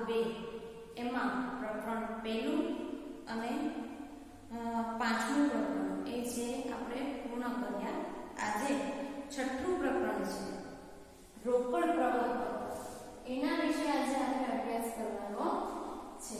2 એમાં પ્રકરણ પહેલું અને પાંચમું પ્રકરણ એ છે આપણે પૂર્ણ કર્યા. આજે છઠ્ઠું પ્રકરણ છે રોકડ પ્રવાહ એના વિશે આજે આપણે અભ્યાસ કરવાનો છે.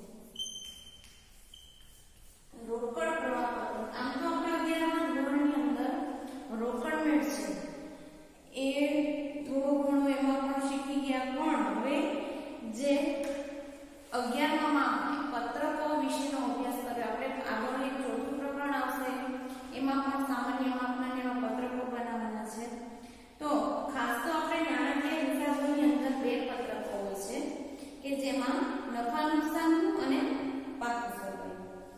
રોકડ પ્રવાહ આમ તો આપણે 11મા ધોરણની અંદર રોકડ મેળ છે એ થોડું ઘણું એમાં પણ શીખી ગયા, પણ હવે જે 11માં પત્રકો વિશેનો અભ્યાસ કર્યો આપણે. આગળ એક ચોથું પ્રકરણ આવશે એમાં પણ સામાન્ય માપના એવા પત્રકો બનાવવાના છે. તો ખાસ તો આપણે નાણાકીય હિસાબોની અંદર 2 પત્રકો હોય છે કે જેમાં નફા નુકસાનનું અને પાકું સર્વે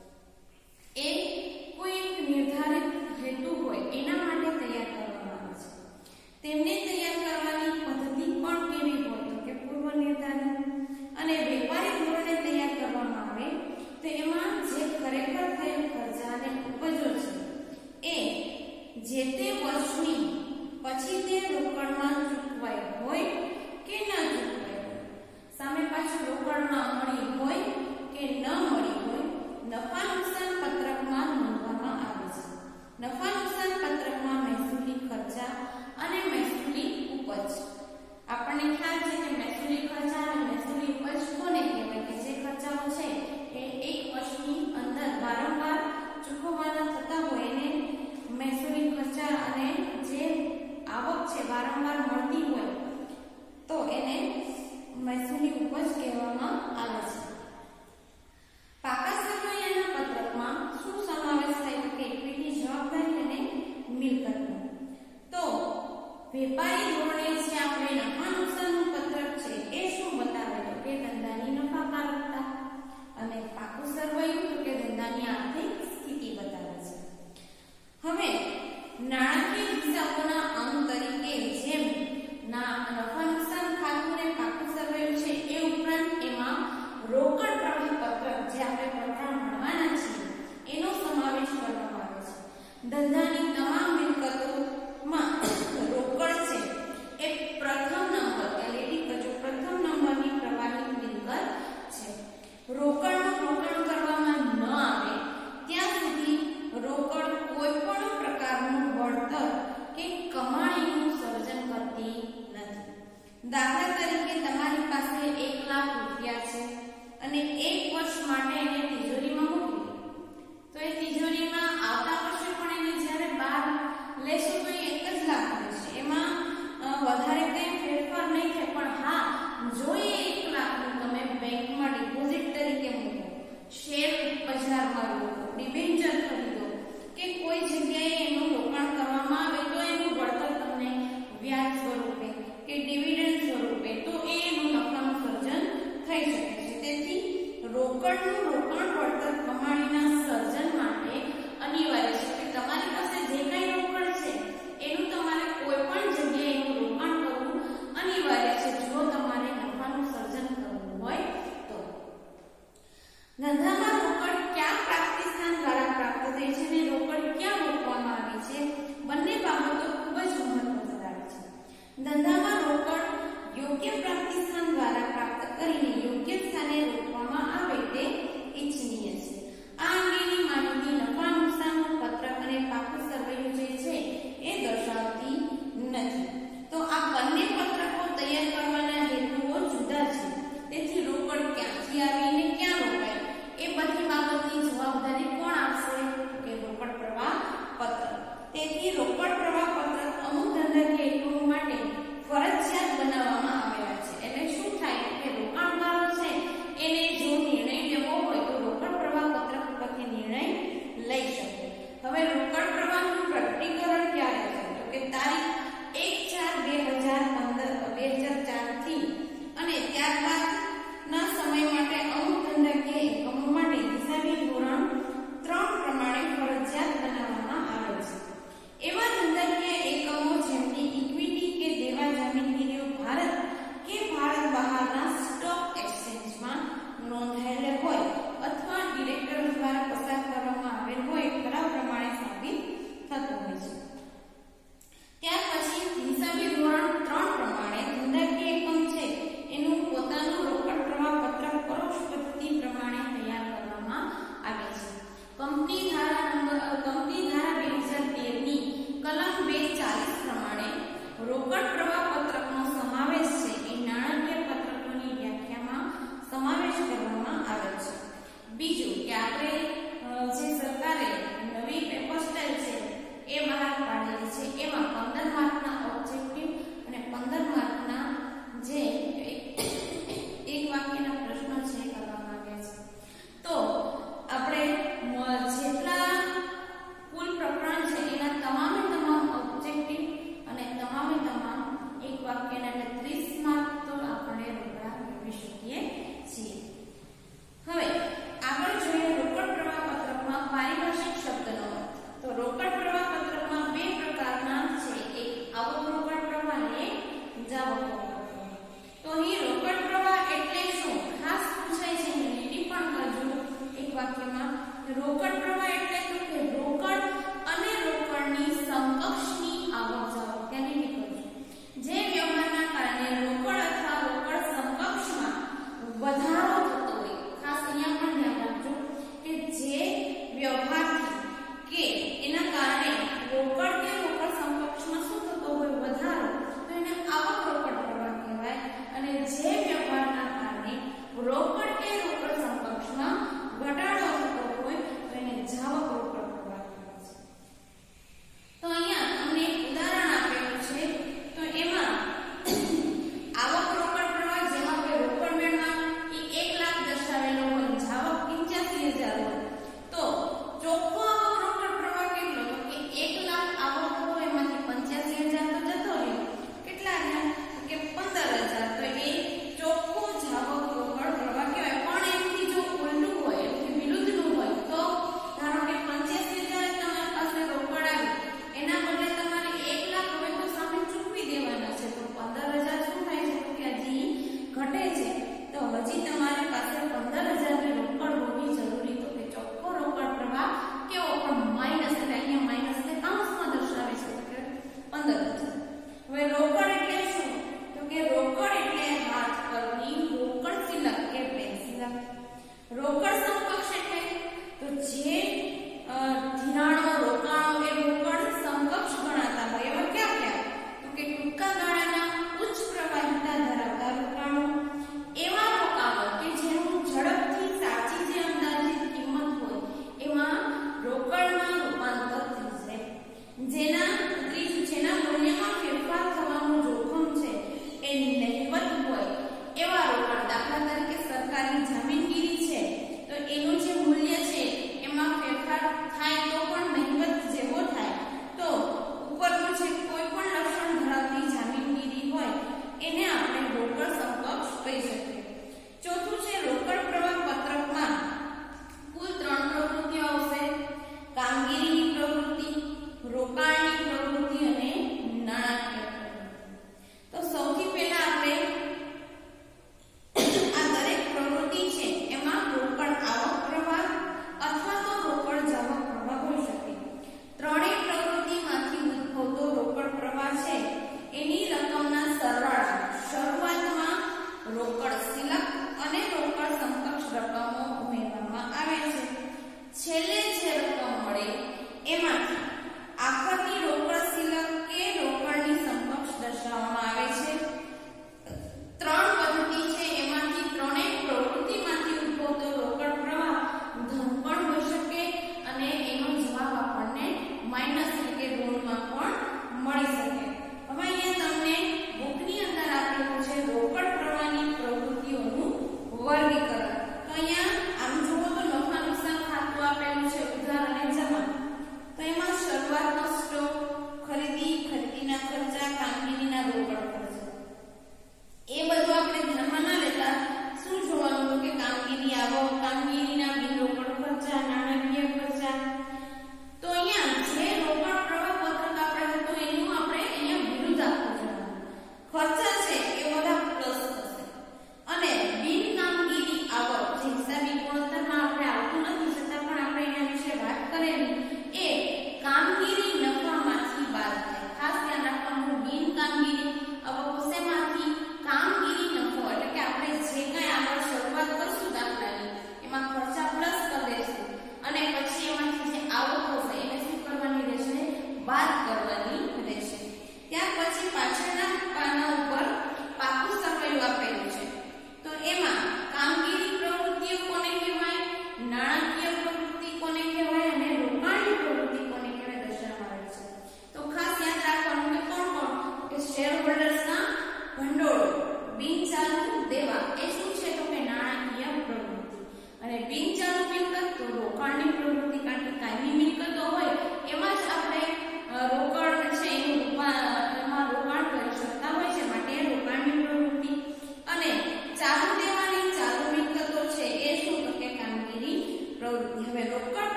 એ કોઈ એક નિર્ધારિત હેતુ હોય એના માટે તૈયાર કરવામાં આવે છે. તેમને તૈયાર કરવાની પદ્ધતિ પણ કેવી હોય તો કે પૂર્વ નિર્ધારિત અને વેપારી ધોરણે તૈયાર કરવામાં આવે તો એમાં જે ખરેખર થયેલ ખર્ચા અને ઉપજો છે એ જે તે વર્ષની પછી તે રોકડમાં ચૂકવાય હોય કે ન ચૂકવાય હોય, સામે પાછું રોકડમાં મળી હોય કે ન મળી હોય, નફા નુકસાન પત્રકમાં નોંધવામાં આવે છે. નફા નુકસાન પત્રકમાં મહેસૂલી ખર્ચા અને મહેસૂલી ઉપજ. આપણને ખ્યાલ છે કે મહેસૂલી ખર્ચા અને મહેસૂલી ઉપજ કોને કહેવાય કે જે ખર્ચાઓ છે એ એક વર્ષની અંદર વારંવાર ચૂકવવાના થતા હોય એને મહેસૂલી ખર્ચા અને જે આવક છે વારંવાર મળતી હોય તો એને મહેસૂલી ઉપજ કહેવામાં આવે છે. પાકા સરવૈયાના પત્રકમાં શું સમાવેશ થાય તો કે ઇક્વિટી, જવાબદારી અને મિલકતનો. તો વેપારી ધોરણે જે આપણે નફા નુકસાનનું પત્રક છે એ શું બતાવે તો કે ધંધાની નફાકારકતા, અને પાકું સરવૈયું તો કે ધંધાની આર્થિક સ્થિતિ બતાવે છે. હવે નાણાકીય હિસાબોના અંગ તરીકે જેમ નફા નુકસાન ખાતું અને પાકું સરવૈયું છે એ ઉપરાંત એમાં રોકડ પ્રવાહ પત્રક જે આપણે પ્રકરણ ભણવાના છીએ એનો સમાવેશ કરવામાં આવે છે. ધંધાની તમામ મિલકતોમાં રોકડ છે એ પ્રથમ નંબર એલઈડી કજો પ્રથમ નંબરની પ્રવાહી મિલકત છે. રોકડનું રોકાણ કરવામાં ન આવે ત્યાં સુધી રોકડ કોઈ પણ પ્રકારનું વળતર કે કમાણીનું સર્જન કરતી નથી. દાખલા તરીકે તમારી પાસે 1 લાખ રૂપિયા છે અને 1 વર્ષ માટે એને તિજોરીમાં મૂકી દો તો એ તિજોરીમાં આવતા વર્ષે પણ એને જ્યારે બહાર લેશો તો 1 જ લાખ રહેશે, એમાં વધારે કંઈ ફેરફાર નહીં થાય. પણ હા, જો એ 1 લાખનું તમે બેંકમાં ડિપોઝિટ તરીકે મૂકો, શેર બજારમાં મૂકો, ડિબેન્ચર ખરીદો કે કોઈ જગ્યાએ એનું રોકાણ કરવામાં આવે તો એનું વળતર તમને વ્યાજ સ્વરૂપે કે ડિવિડન્ડ સ્વરૂપે તો એનું નફાનું સર્જન થઈ શકે છે. તેથી રોકડનું રોકાણ વળતર કમાણીના સર્જન માટે અનિવાર્ય છે કે તમારી પાસે જે કંઈ રોકડ છે એનું તમારે કોઈ પણ જગ્યાએ એનું રોકાણ કરવું અનિવાર્ય છે જો તમારે નફાનું સર્જન કરવું હોય તો. ધંધામાં રોકડ ક્યાં પ્રાપ્તિ સ્થાન દ્વારા પ્રાપ્ત થઈ છે અને રોકડ ક્યાં મૂકવામાં આવી છે બંને બાબતો ખૂબ જ મહત્વ ધરાવે છે. ધંધામાં રોકડ યોગ્ય પ્રાપ્તિ સ્થાન દ્વારા પ્રાપ્ત કરીને યોગ્ય સ્થાને રોકવામાં આવે તે ઇચ્છનીય છે. આ અંગેની માહિતી નફા નુકસાનનું પત્રક અને પાકું સરવૈયું જે છે એ દર્શાવતી નથી. તો આ બંને પત્રકો તૈયાર કરવાના હેતુઓ જુદા છે. તેથી રોકડ ક્યાંથી આવી અને ક્યાં રોકાય એ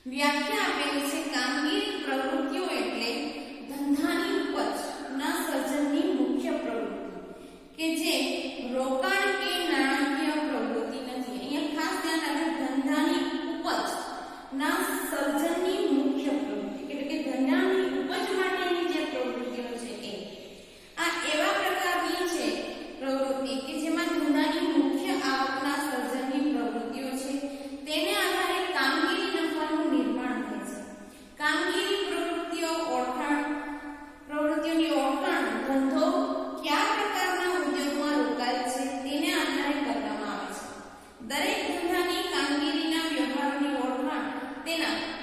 વ્યાખ્યા આપેલી છે કામગીરી પ્રવૃત્તિઓ એટલે ધંધાની ઉપજના સર્જનની મુખ્ય પ્રવૃત્તિ કે જે રોકાણ કે નાણાકીય પ્રવૃત્તિ નથી. અહીંયા ખાસ ધ્યાન રાખો, ધંધાની ઉપજના સર્જનની મુખ્ય પ્રવૃત્તિ એટલે કે ધંધાની ઉપજ માટેની જે પ્રવૃત્તિઓ છે એ આ એવા પ્રકારની છે પ્રવૃત્તિ કે જેમાં ધંધાની મુખ્ય આવકના સર્જનની પ્રવૃત્તિઓ છે. તેને આધારે કામગીરી નફાનું નિર્માણ થાય છે. કામગીરી પ્રવૃત્તિઓની ઓળખાણ ધંધો કયા પ્રકારના ઉદ્યોગમાં રોકાયેલ છે તેને આધારે કરવામાં આવે છે. દરેક ધંધાની કામગીરીના વ્યવહારોની ઓળખાણ તેના